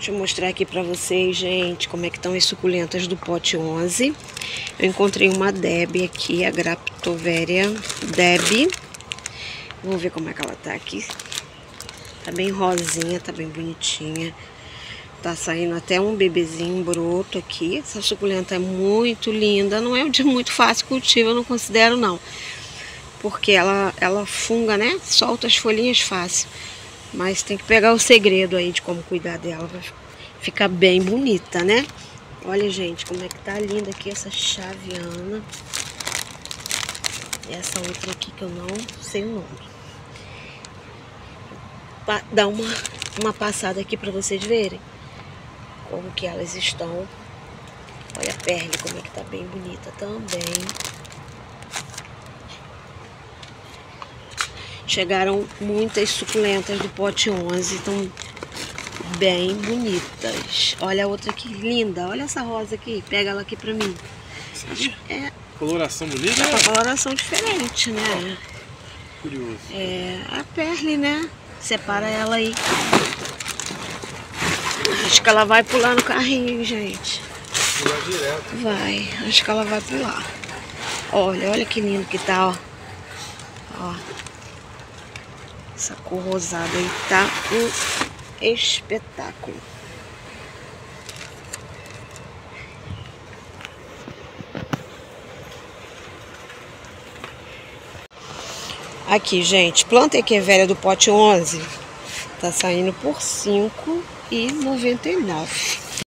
Deixa eu mostrar aqui pra vocês, gente, como é que estão as suculentas do pote 11. Eu encontrei uma Debbie aqui, a Graptoveria Debbie. Vamos ver como é que ela tá aqui. Tá bem rosinha, tá bem bonitinha. Tá saindo até um bebezinho broto aqui. Essa suculenta é muito linda. Não é de muito fácil cultivo, eu não considero não. Porque ela funga, né? Solta as folhinhas fácil. Mas tem que pegar o segredo aí de como cuidar dela. Vai ficar bem bonita, né? Olha, gente, como é que tá linda aqui essa chaviana. E essa outra aqui que eu não sei o nome. Dar uma passada aqui pra vocês verem como que elas estão. Olha a perle, como é que tá bem bonita também. Chegaram muitas suculentas do pote 11, estão bem bonitas. Olha a outra que linda, olha essa rosa aqui, pega ela aqui pra mim. É coloração bonita? É uma coloração diferente, né? Curioso. É a perle, né? Separa ela aí. Acho que ela vai pular no carrinho, gente. Pular direto. Vai, acho que ela vai pular. Olha que lindo que tá, ó. Ó. Essa cor rosada aí tá um espetáculo. Aqui, gente, planta equivéria do pote 11. Tá saindo por R$ 5,99.